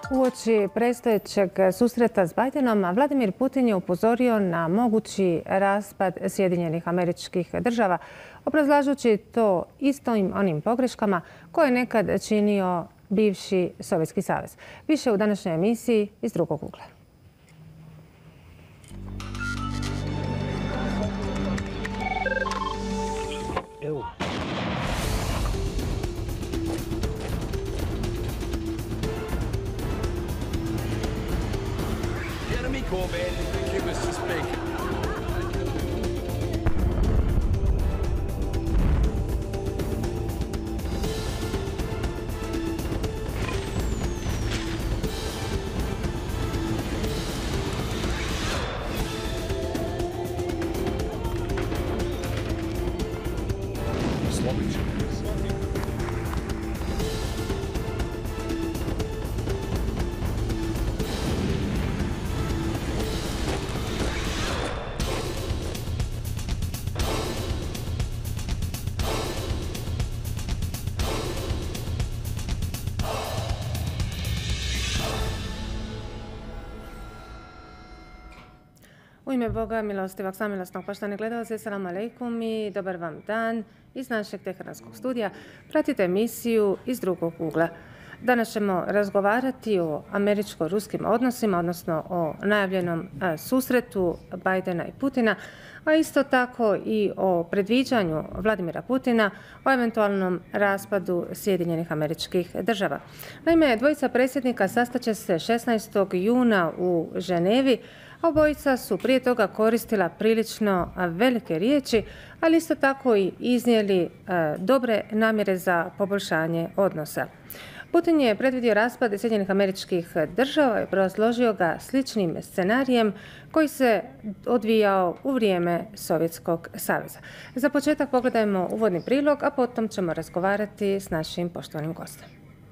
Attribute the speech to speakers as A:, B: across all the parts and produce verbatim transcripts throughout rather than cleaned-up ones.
A: Uoči predstojećeg susreta s Bajdenom, Vladimir Putin je upozorio na mogući raspad Sjedinjenih Američkih Država, obrazlažući to istim onim pogreškama koje je nekad činio bivši Sovjetski savez. Više u današnjoj emisiji iz drugog ugla.
B: Evo. Jeremy Corbyn, thank you, Mister Speaker.
A: U ime Boga, milostivog, samilosnog, poštovani gledalci, salam alejkum i dobar vam dan iz našeg teheranskog studija. Pratite emisiju iz drugog ugla. Danas ćemo razgovarati o američko-ruskim odnosima, odnosno o najavljenom susretu Bajdena i Putina, a isto tako i o predviđanju Vladimira Putina o eventualnom raspadu Sjedinjenih Američkih Država. Naime, dvojica predsjednika sastaće se šesnaestog juna u Ženevi, a obojica su prije toga koristila prilično velike riječi, ali isto tako i iznijeli dobre namjere za poboljšanje odnosa. Putin je predvidio raspad Sjedinjenih Američkih Država i obrazložio ga sličnim scenarijem koji se odvijao u vrijeme Sovjetskog saveza. Za početak pogledajmo uvodni prilog, a potom ćemo razgovarati s našim poštovanim gostom.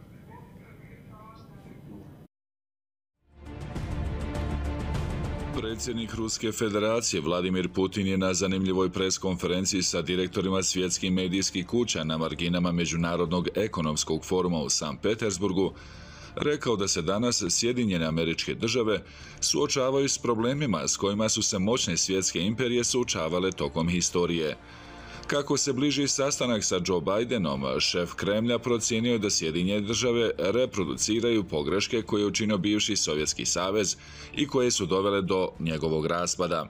C: Predsjednik Ruske federacije Vladimir Putin je na zanimljivoj preskonferenciji sa direktorima svjetskih medijskih kuća na marginama Međunarodnog ekonomskog foruma u Sankt Petersburgu rekao da se danas Sjedinjene Američke Države suočavaju s problemima s kojima su se moćne svjetske imperije suočavale tokom historije. Kako se bliži sastanak sa Joe Bajdenom, šef Kremlja procijenio je da Sjedinjene Države reproduciraju pogreške koje je učinio bivši Sovjetski savez i koje su dovele do njegovog raspada.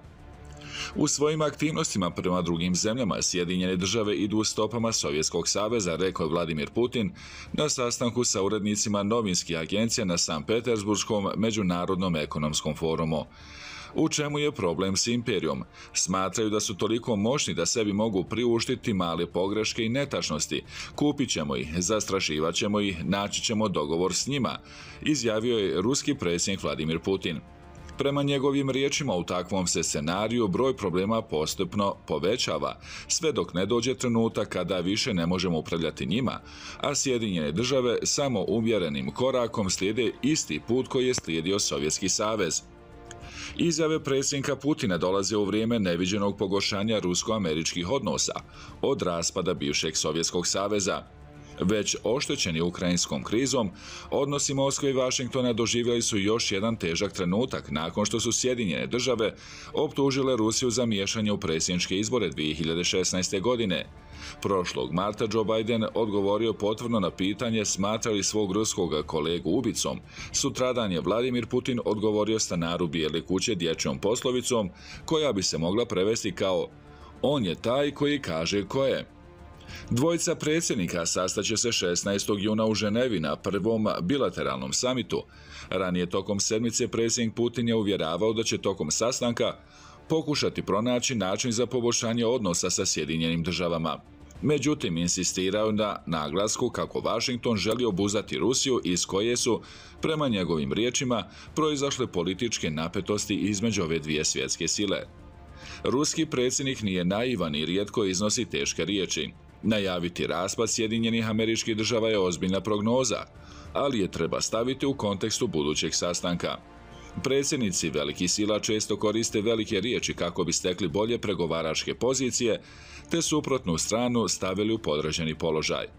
C: U svojim aktivnostima prema drugim zemljama Sjedinjene Države idu stopama Sovjetskog saveza, rekao je Vladimir Putin na sastanku sa urednicima novinskih agencija na Sankt Petersburgskom međunarodnom ekonomskom forumu. U čemu je problem s imperijom? Smatraju da su toliko moćni da sebi mogu priuštiti male pogreške i netačnosti. Kupit ćemo ih, zastrašivat ćemo ih, naći ćemo dogovor s njima, izjavio je ruski predsjednik Vladimir Putin. Prema njegovim riječima, u takvom se scenariju broj problema postupno povećava, sve dok ne dođe trenutak kada više ne možemo upravljati njima, a Sjedinjene Države samo uvjerenim korakom slijede isti put koji je slijedio Sovjetski savez. Izjave predsjednika Putina dolaze u vrijeme neviđenog pogoršanja rusko-američkih odnosa od raspada bivšeg Sovjetskog saveza. Već oštećeni ukrajinskom krizom, odnosi Moskve i Vašingtona doživjeli su još jedan težak trenutak nakon što su Sjedinjene Države optužile Rusiju za miješanje u predsjedničke izbore dvije hiljade šesnaeste. godine. Prošlog marta Joe Biden odgovorio potvrdno na pitanje smatra li svog ruskog kolegu ubicom. Sutradan je Vladimir Putin odgovorio stanaru Bijele kuće dječjom poslovicom koja bi se mogla prevesti kao "On je taj koji kaže ko je". Dvojica predsjednika sastaće se šesnaestog juna u Ženevi na prvom bilateralnom samitu. Ranije tokom sedmice predsjednik Putin je uvjeravao da će tokom sastanka pokušati pronaći način za poboljšanje odnosa sa Sjedinjenim Državama. Međutim, insistirao na naglasku kako Vašington želi obuzati Rusiju iz koje su, prema njegovim riječima, proizašle političke napetosti između ove dvije svjetske sile. Ruski predsjednik nije naivan i rijetko iznosi teške riječi. Najaviti raspad Sjedinjenih Američkih Država je ozbiljna prognoza, ali je treba staviti u kontekstu budućeg sastanka. Predsjednici velikih sila često koriste velike riječi kako bi stekli bolje pregovaračke pozicije, te suprotnu stranu stavili u podređeni položaj.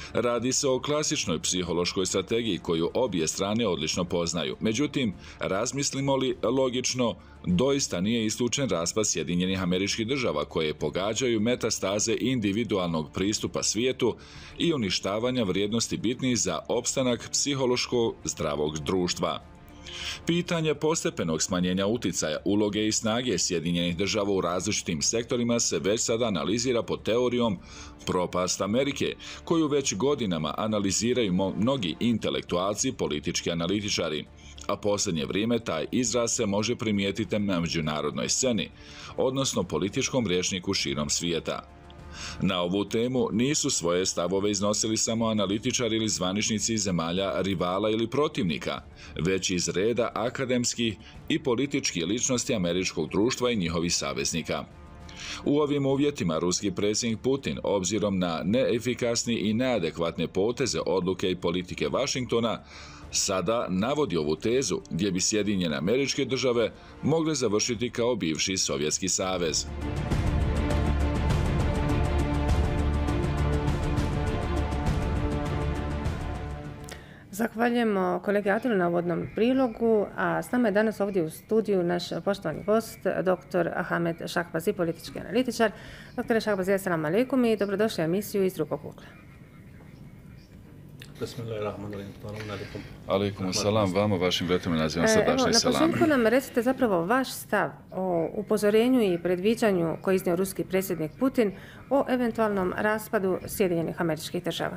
C: Radi se o klasičnoj psihološkoj strategiji koju obje strane odlično poznaju. Međutim, razmislimo li logično, doista nije isključen raspad Sjedinjenih Američkih Država koje pogađaju metastaze individualnog pristupa svijetu i uništavanja vrijednosti bitnih za opstanak psihološko zdravog društva. Pitanje postepenog smanjenja uticaja, uloge i snage Sjedinjenih Država u različitim sektorima se već sada analizira pod teorijom propast Amerike, koju već godinama analiziraju mnogi intelektualci i politički analitičari, a posljednje vrijeme taj izraz se može primijetiti na međunarodnoj sceni, odnosno političkom rječniku širom svijeta. Na ovu temu nisu svoje stavove iznosili samo analitičari ili zvaničnici zemalja rivala ili protivnika, već iz reda akademskih i političkih ličnosti američkog društva i njihovih saveznika. U ovim uvjetima ruski predsjednik Putin, obzirom na neefikasni i neadekvatne poteze, odluke i politike Vašingtona, sada navodi ovu tezu gdje bi Sjedinjene Američke Države mogle završiti kao bivši Sovjetski savez.
A: Zahvaljujemo kolegi Adilu na uvodnom prilogu, a s nama je danas ovdje u studiju naš poštovani gost, doktor Ahmed Shahbazi, politički analitičar. Doktore Shahbazi, assalamu alaikum i dobrodošli u emisiju Iz drugog ugla.
C: Alaikum salam, vama, vašim vretom i nazivom srdačni salam.
A: Na početku nam recite zapravo vaš stav o upozorenju i predviđanju koji iznio ruski predsjednik Putin o eventualnom raspadu Sjedinjenih Američkih Država.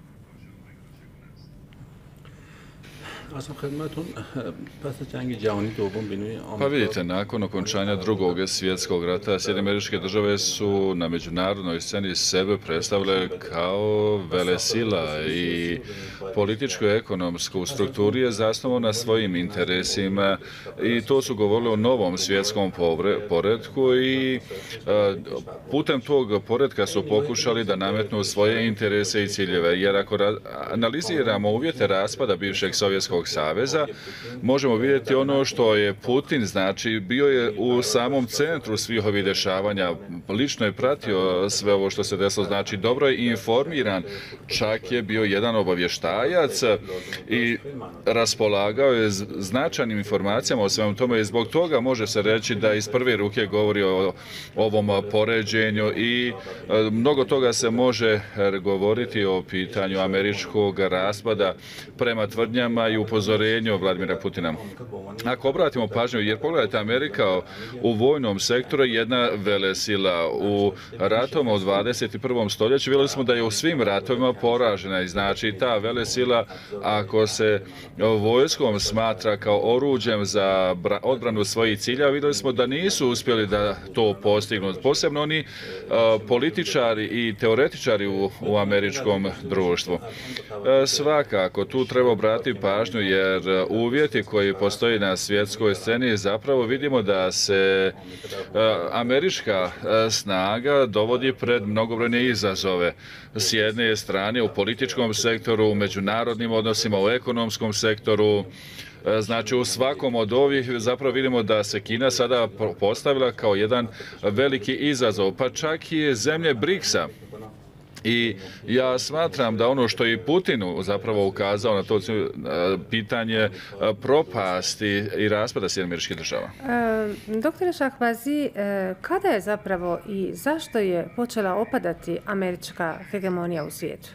C: Pa vidite, nakon okončanja drugog svjetskog rata, Sjedinjene Američke Države su na međunarodnoj sceni sebe predstavile kao velesila i političku i ekonomsku strukturu je zasnovana na svojim interesima i to su govorili o novom svjetskom poretku i putem tog poretka su pokušali da nametnu svoje interese i ciljeve. Jer ako analiziramo uvjete raspada bivšeg Sovjetskog saveza, možemo vidjeti ono što je Putin, znači bio je u samom centru svih ovih dešavanja, lično je pratio sve ovo što se desilo, znači dobro je informiran, čak je bio jedan obavještajac i raspolagao je značajnim informacijama o svemu tome i zbog toga može se reći da iz prve ruke govori o ovom poređenju i mnogo toga se može govoriti o pitanju američkog raspada prema tvrdnjama i upozorenju Vladimira Putina. Ako obratimo pažnju, jer pogledajte, Amerika u vojnom sektoru je jedna velesila. U ratovima u dvadeset prvom stoljeću vidjeli smo da je u svim ratovima poražena i znači ta velesila, ako se vojskom smatra kao oruđem za odbranu svojih cilja, vidjeli smo da nisu uspjeli da to postignu. Posebno oni političari i teoretičari u, u američkom društvu. Svakako, tu treba obratiti pažnju jer uvjeti koji postoji na svjetskoj sceni zapravo vidimo da se američka snaga dovodi pred mnogobrojne izazove. S jedne strane u političkom sektoru, u međunarodnim odnosima, u ekonomskom sektoru. Znači u svakom od ovih zapravo vidimo da se Kina sada postavila kao jedan veliki izazov, pa čak i zemlje briksa. I ja smatram da ono što je i Putinu zapravo ukazao na to pitanje propasti i raspada Sjedinjenih Američkih Država.
A: E, doktore Shahbazi, kada je zapravo i zašto je počela opadati američka hegemonija u svijetu?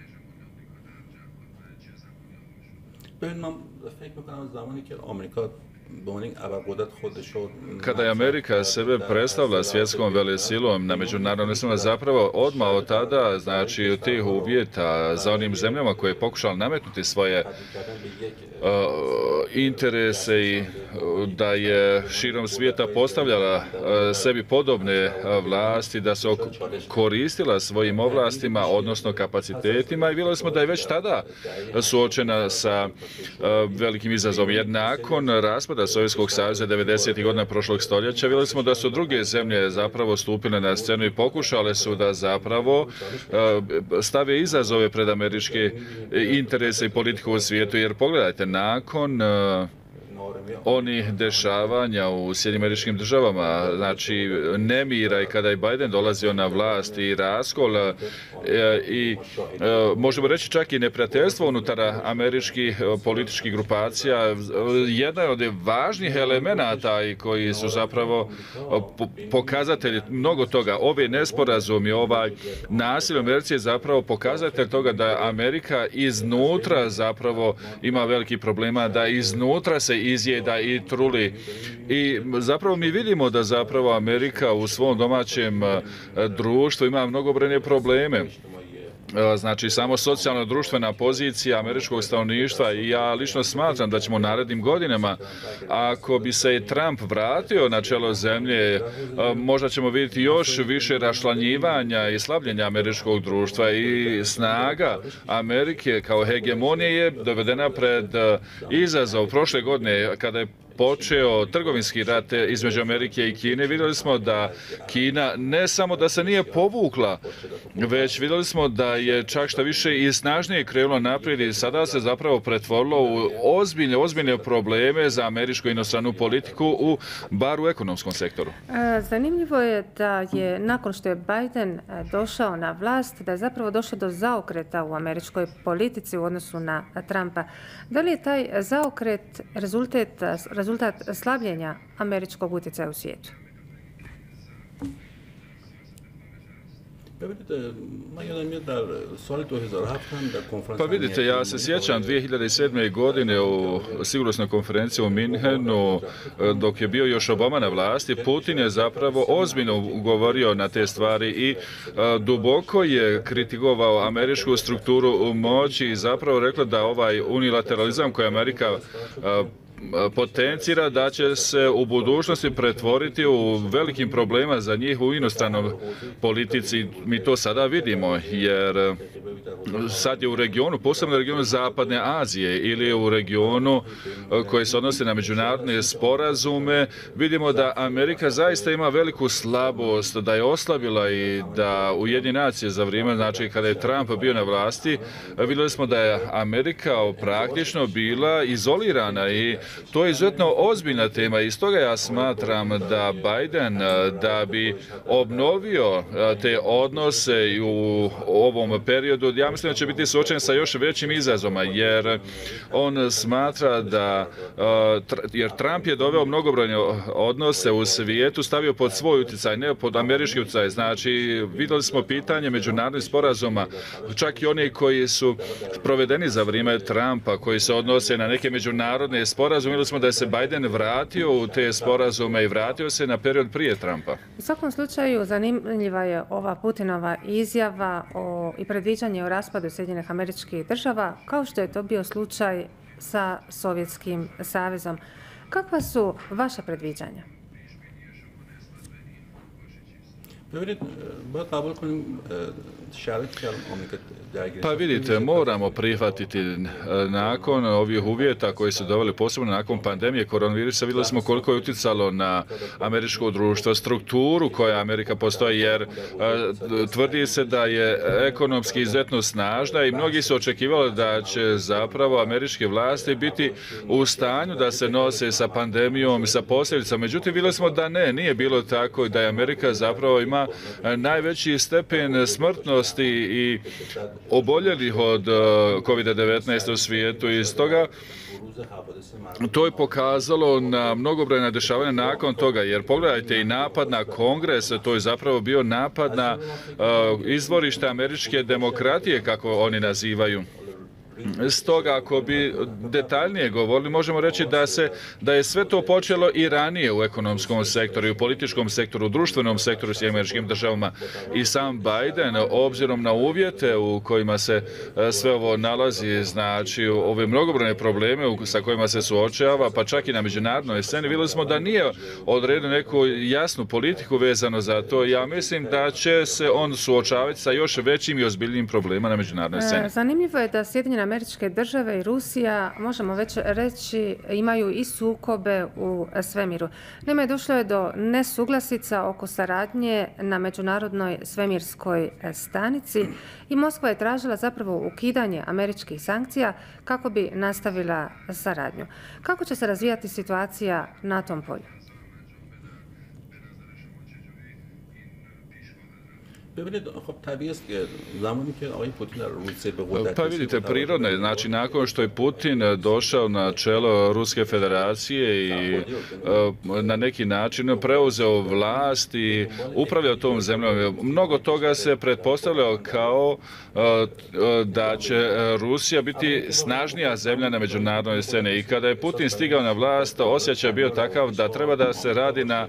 C: Kada je Amerika sebe predstavila svjetskom velesilom na međunarodnoj sceni, zapravo odmah od tada, znači od tih uvjeta za onim zemljama koje je pokušala nametnuti svoje uh, interese i da je širom svijeta postavljala uh, sebi podobne uh, vlasti, da se koristila svojim ovlastima, odnosno kapacitetima i vidjeli smo da je već tada suočena sa uh, velikim izazovom. Jer nakon raspada Sovjetskog saveza devedesetih godina prošlog stoljeća vidjeli smo da su druge zemlje zapravo stupile na scenu i pokušale su da zapravo stave izazove pred američke interese i politiku u svijetu. Jer pogledajte, nakon onih dešavanja u Sjedinjenim Američkim Državama, znači nemira i kada je Biden dolazio na vlast i raskol e, i e, možemo reći čak i neprijateljstvo unutar američkih političkih grupacija, jedna je od važnih elemenata i koji su zapravo pokazatelji mnogo toga. Ovi nesporazumi, ovaj nasilje u Americi je zapravo pokazatelj toga da Amerika iznutra zapravo ima veliki problema, da iznutra se izjeda i truli. I zapravo mi vidimo da zapravo Amerika u svom domaćem društvu ima mnogobrojne probleme. Znači, samo socijalno-društvena pozicija američkog stanovništva i ja lično smatram da ćemo u narednim godinama, ako bi se i Trump vratio na čelo zemlje, možda ćemo vidjeti još više rašlanjivanja i slabljenja američkog društva i snaga Amerike kao hegemonije je dovedena pred izazov. Prošle godine, kada je počeo trgovinski rat između Amerike i Kine, vidjeli smo da Kina ne samo da se nije povukla, već vidjeli smo da je čak šta više i snažnije krenula naprijed i sada se zapravo pretvorilo u ozbiljne, ozbiljne probleme za američku inostranu politiku, u bar u ekonomskom sektoru.
A: Zanimljivo je da je nakon što je Biden došao na vlast, da je zapravo došlo do zaokreta u američkoj politici u odnosu na Trumpa. Da li je taj zaokret rezultat, rezultat slabljenja američkog utjecaja u svijetu?
C: Pa vidite, ja se sjećam dvije hiljade sedme. godine u sigurnosnoj konferenciji u Minhenu, dok je bio još Obama na vlasti, Putin je zapravo ozbiljno govorio na te stvari i duboko je kritikovao američku strukturu moći i zapravo rekla da ovaj unilateralizam koji Amerika potencira da će se u budućnosti pretvoriti u velikim problema za njih u inostranoj politici. Mi to sada vidimo, jer sad je u regionu, posebno u regionu Zapadne Azije ili u regionu koji se odnosi na međunarodne sporazume, vidimo da Amerika zaista ima veliku slabost, da je oslabila i da Ujedinjene nacije za vrijeme, znači kada je Trump bio na vlasti, vidjeli smo da je Amerika praktično bila izolirana i to je izuzetno ozbiljna tema i stoga ja smatram da Biden, da bi obnovio te odnose u ovom periodu, ja mislim da će biti suočen sa još većim izazovima, jer on smatra da, jer Trump je doveo mnogobrojne odnose u svijetu, stavio pod svoj utjecaj, ne pod američki utjecaj. Znači, vidjeli smo pitanje međunarodnih sporazuma, čak i oni koji su provedeni za vrijeme Trumpa, koji se odnose na neke međunarodne sporazume. Vidjeli smo da je se Biden vratio u te sporazume i vratio se na period prije Trumpa.
A: U svakom slučaju, zanimljiva je ova Putinova izjava o, i predviđanje o raspadu Sjedinjenih Američkih Država, kao što je to bio slučaj sa Sovjetskim savezom. Kakva su vaša predviđanja?
C: Pa vidite, moramo prihvatiti nakon ovih uvjeta koji su doveli, posebno nakon pandemije koronavirusa, vidjeli smo koliko je utjecalo na američko društvo, strukturu koja Amerika postoji, jer tvrdi se da je ekonomski izuzetno snažna i mnogi su očekivali da će zapravo američke vlasti biti u stanju da se nose sa pandemijom i sa posljedicama. Međutim, vidjeli smo da ne, nije bilo tako i da je Amerika zapravo ima najveći stepen smrtnosti i oboljelih od kovid devetnaest u svijetu i stoga to je pokazalo na mnogobrojna dešavanja nakon toga, jer pogledajte i napad na Kongres, to je zapravo bio napad na uh, izvorište američke demokratije, kako oni nazivaju. Stoga, ako bi detaljnije govorili, možemo reći da se da je sve to počelo i ranije u ekonomskom sektoru, i u političkom sektoru, u društvenom sektoru s američkim državama. I sam Biden, obzirom na uvjete u kojima se sve ovo nalazi, znači ove mnogobrojne probleme sa kojima se suočava, pa čak i na međunarodnoj sceni, vidjeli smo da nije odredio neku jasnu politiku vezano za to. Ja mislim da će se on suočavati sa još većim i ozbiljnim problemima na međunarodnoj sceni.
A: Zanimljivo je da Sjedinjene Američke države i Rusija, možemo već reći, imaju i sukobe u svemiru. Naime, došlo je do nesuglasica oko saradnje na Međunarodnoj svemirskoj stanici i Moskva je tražila zapravo ukidanje američkih sankcija kako bi nastavila saradnju. Kako će se razvijati situacija na tom polju?
C: Pa vidite, prirodno je, znači nakon što je Putin došao na čelo Ruske federacije i na neki način preuzeo vlast i upravljao tom zemljom, mnogo toga se pretpostavljao kao da će Rusija biti snažnija zemlja na međunarodnoj sceni. I kada je Putin stigao na vlast, osjećaj bio takav da treba da se radi na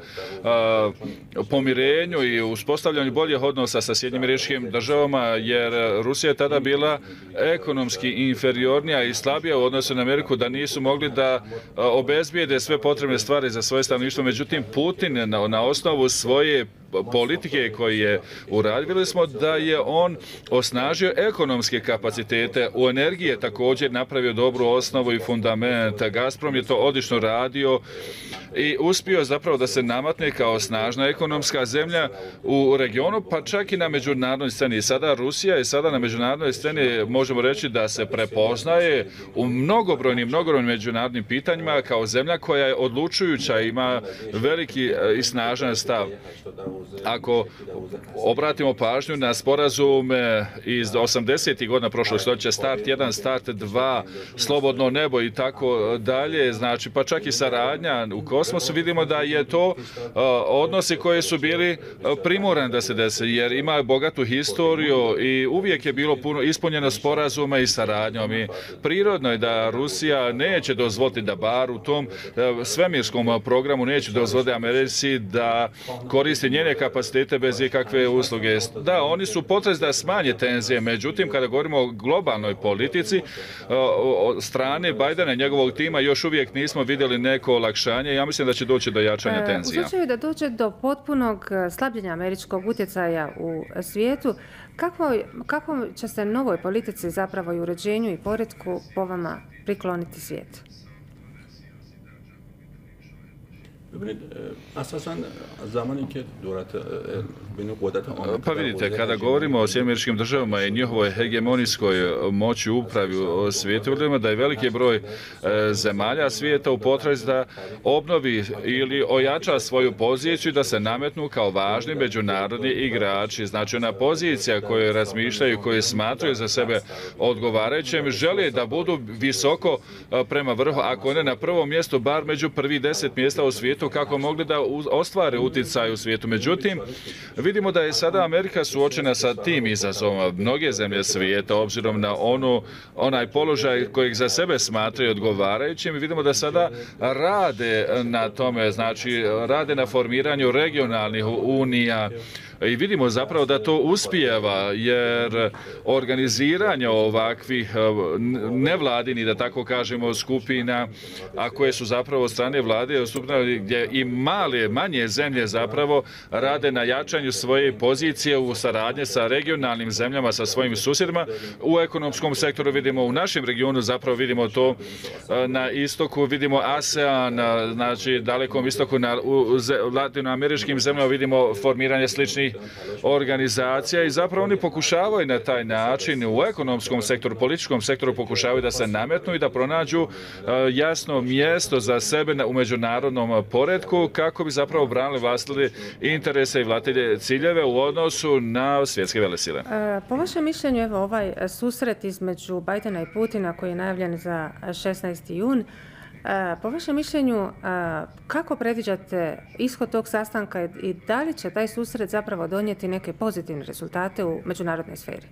C: pomirenju i uspostavljanju boljih odnosa sa Sjedinjenim Američkim Državama, jer Rusija je tada bila ekonomski inferiornija i slabija u odnosu na Ameriku, da nisu mogli da obezbijede sve potrebne stvari za svoje stanovništvo. Međutim, Putin na, na osnovu svoje politike koji je uradio, vidjeli smo da je on osnažio ekonomske kapacitete. U energiji je također napravio dobru osnovu i fundament. Gazprom je to odlično radio i uspio zapravo da se namatne kao snažna ekonomska zemlja u regionu, pa čak i na međunarodnoj sceni. Sada Rusija je sada na međunarodnoj sceni, možemo reći da se prepoznaje u mnogobrojnim, mnogobrojnim međunarodnim pitanjima kao zemlja koja je odlučujuća, ima veliki i snažan stav. Ako obratimo pažnju na sporazume iz osamdesetih godina prošlog stoljeća, start jedan, start dva, slobodno nebo i tako dalje, znači pa čak i saradnja u kosmosu, vidimo da je to uh, odnosi koji su bili uh, primorani da se dese, jer ima bogatu historiju i uvijek je bilo puno ispunjeno sporazuma i saradnjom. I prirodno je da Rusija neće dozvoliti da bar u tom uh, svemirskom programu neće dozvoliti Americi da koristi njene kapacitete bez ikakve usluge. Da, oni su potrebni da smanje tenzije, međutim, kada govorimo o globalnoj politici, od strane Bajdena i njegovog tima još uvijek nismo vidjeli neko olakšanje. Ja mislim da će doći do jačanja tenzija.
A: U slučaju da dođe do potpunog slabljenja američkog utjecaja u svijetu, kako, kako će se novoj politici zapravo i uređenju i poretku po vama prikloniti svijet?
C: Pa vidite, kada govorimo o Sjedinjenim Američkim Državama i njihovoj hegemonijskoj moći upravi u svijetu, vidimo da je veliki broj zemalja svijeta u potrazi da obnovi ili ojača svoju poziciju, da se nametnu kao važni međunarodni igrači. Znači, ona pozicija koju razmišljaju, koju smatraju za sebe odgovarajućem, žele da budu visoko prema vrhu, ako ne na prvom mjestu, bar među prvi deset mjesta u svijetu, kako mogli da ostvare utjecaj u svijetu. Međutim, vidimo da je sada Amerika suočena sa tim izazovom. Mnoge zemlje svijeta, obzirom na onu, onaj položaj kojeg za sebe smatraju odgovarajućim, vidimo da sada rade na tome, znači rade na formiranju regionalnih unija. I vidimo zapravo da to uspijeva, jer organiziranje ovakvih nevladinih, da tako kažemo, skupina, a koje su zapravo od strane vlade, gdje i male, manje zemlje zapravo rade na jačanju svoje pozicije u saradnje sa regionalnim zemljama, sa svojim susjedima. U ekonomskom sektoru vidimo, u našem regionu zapravo vidimo to na istoku, vidimo ASEAN, znači dalekom istoku, na, u latinoameričkim zemljama vidimo formiranje sličnih organizacija i zapravo oni pokušavaju na taj način u ekonomskom sektoru, političkom sektoru pokušavaju da se nametnu i da pronađu jasno mjesto za sebe u međunarodnom poretku kako bi zapravo branili vlastili interese i vlastite ciljeve u odnosu na svjetske velesile.
A: Po vašem mišljenju, evo ovaj susret između Bajdena i Putina koji je najavljen za šesnaesti jun, po vašem mišljenju, kako predviđate ishod tog sastanka i da li će taj susret zapravo donijeti neke pozitivne rezultate u međunarodnoj sferi?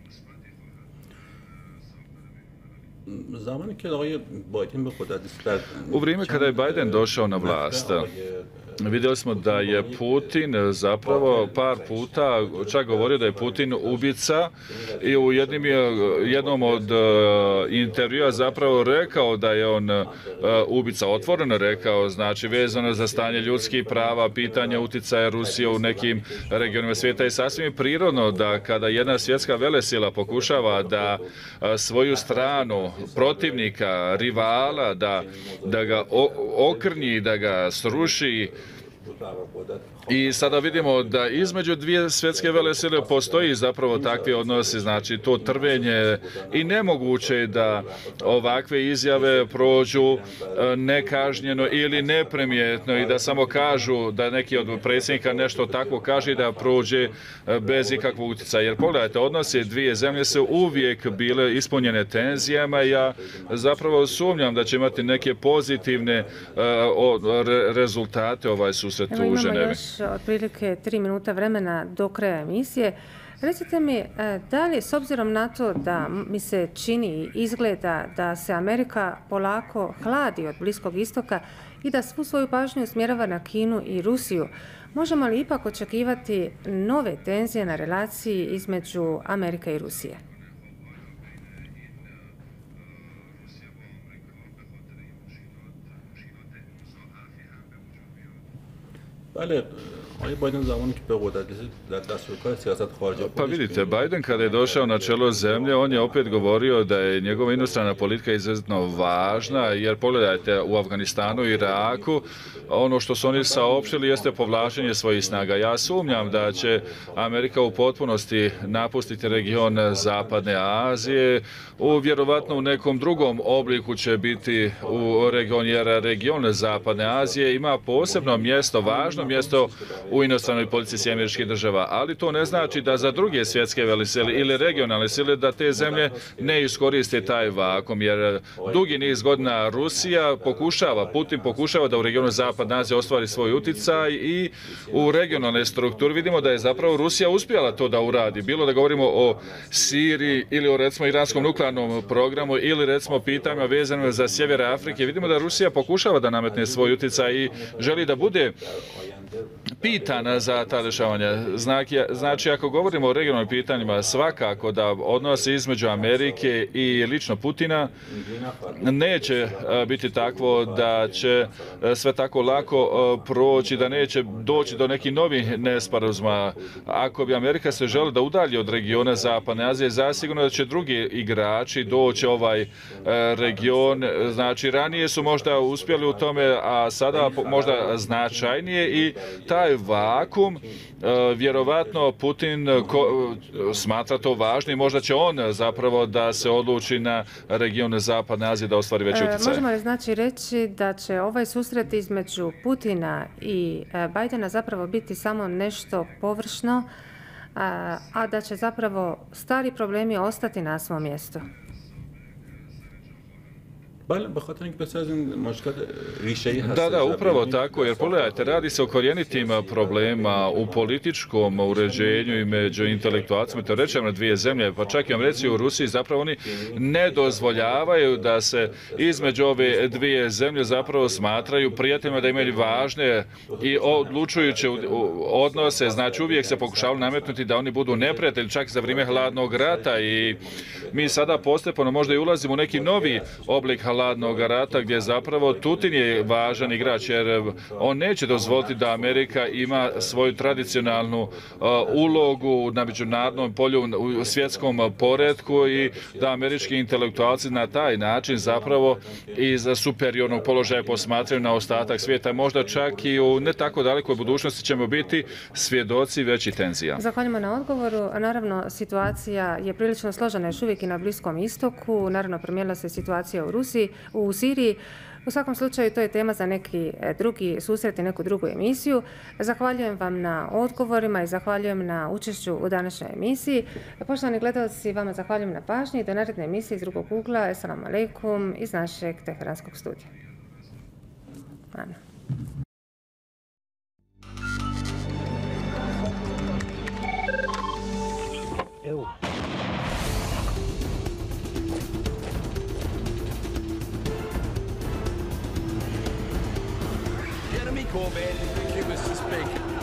C: U vrijeme kada je Biden došao na vlast, vidjeli smo da je Putin zapravo par puta čak govorio da je Putin ubica i u jednim, jednom od intervjua zapravo rekao da je on ubica, otvoreno rekao, znači vezano za stanje ljudskih prava, pitanje utjecaja Rusije u nekim regionima svijeta i sasvim je prirodno da kada jedna svjetska velesila pokušava da svoju stranu protivnika, rivala, da, da ga okrnji, da ga sruši. I sada vidimo da između dvije svjetske velesile postoji zapravo takvi odnosi, znači to trvenje i nemoguće je da ovakve izjave prođu nekažnjeno ili neprimjetno i da samo kažu da neki od predsjednika nešto takvo kaže i da prođe bez ikakvog utjecaja. Jer pogledajte, odnosi dvije zemlje su uvijek bile ispunjene tenzijama i ja zapravo sumnjam da će imati neke pozitivne rezultate ovaj susret u Ženevi.
A: Otprilike tri minuta vremena do kraja emisije. Recite mi, da li, s obzirom na to da mi se čini i izgleda da se Amerika polako hladi od Bliskog istoka i da svu svoju pažnju usmjerava na Kinu i Rusiju, možemo li ipak očekivati nove tenzije na relaciji između Amerike i Rusije?
C: Pa vidite, Biden kada je došao na čelo zemlje, on je opet govorio da je njegova inostrana politika izuzetno važna, jer pogledajte u Afganistanu i Iraku, ono što su oni saopštili jeste povlačenje svojih snaga. Ja sumnjam da će Amerika u potpunosti napustiti region Zapadne Azije, u vjerovatno u nekom drugom obliku će biti u region, jer region Zapadne Azije ima posebno mjesto, važno mjesto u inostranoj politici Američkih država, ali to ne znači da za druge svjetske velesile ili regionalne sile da te zemlje ne iskoriste taj vakum, jer dugi niz godina Rusija pokušava, Putin pokušava da u regionu Zapadne Azije ostvari svoj utjecaj i u regionalne strukture. Vidimo da je zapravo Rusija uspjela to da uradi, bilo da govorimo o Siriji ili o recimo iranskom nuklearnom programu ili recimo pitanjima vezano za sjever Afrike. Vidimo da Rusija pokušava da nametne svoj utjecaj i želi da bude pitana za ta dešavanja. Znači, ako govorimo o regionalnim pitanjima, svakako da odnosi između Amerike i lično Putina neće biti takvo da će sve tako lako proći, da neće doći do nekih novih nesporazuma. Ako bi Amerika se žela da udalji od regiona Zapadne Azije, zasigurno da će drugi igrači doći ovaj region. Znači, ranije su možda uspjeli u tome, a sada možda značajnije i taj vakum, vjerovatno Putin smatra to važno i možda će on zapravo da se odluči na region Zapadne Azije da ostvari veći utjecaj.
A: Možemo li znači reći da će ovaj susret između Putina i Bidena zapravo biti samo nešto površno, a da će zapravo stari problemi ostati na svom mjestu?
C: Da, da, upravo tako, jer pogledajte, radi se o korjenitim problema u političkom uređenju i među intelektualcima, to rečemo na dvije zemlje, pa čak i vam reći u Rusiji, zapravo oni ne dozvoljavaju da se između ove dvije zemlje zapravo smatraju prijateljima, da imaju važne i odlučujuće odnose, znači uvijek se pokušavaju nametnuti da oni budu neprijatelji, čak za vrijeme hladnog rata i mi sada postepeno možda i ulazimo u neki novi oblik hladnog rata gdje zapravo Putin je važan igrač jer on neće dozvoliti da Amerika ima svoju tradicionalnu uh, ulogu na međunarodnom polju u svjetskom poretku i da američki intelektualci na taj način zapravo iz superiornog položaja posmatraju na ostatak svijeta. Možda čak i u ne tako dalekoj budućnosti ćemo biti svjedoci većih tenzija.
A: Zahvaljujemo na odgovoru. Naravno, situacija je prilično složena još uvijek i na Bliskom istoku. Naravno, promijenila se situacija u Rusiji, u Siriji. U svakom slučaju, to je tema za neki drugi susret i neku drugu emisiju. Zahvaljujem vam na odgovorima i zahvaljujem na učešću u današnjoj emisiji. Poštovani gledalci, vama zahvaljujem na pažnji. Do naredne emisije iz drugog ugla. Assalamu alaikum iz našeg teheranskog studija. Ana.
B: Evo. Come Mister Speaker.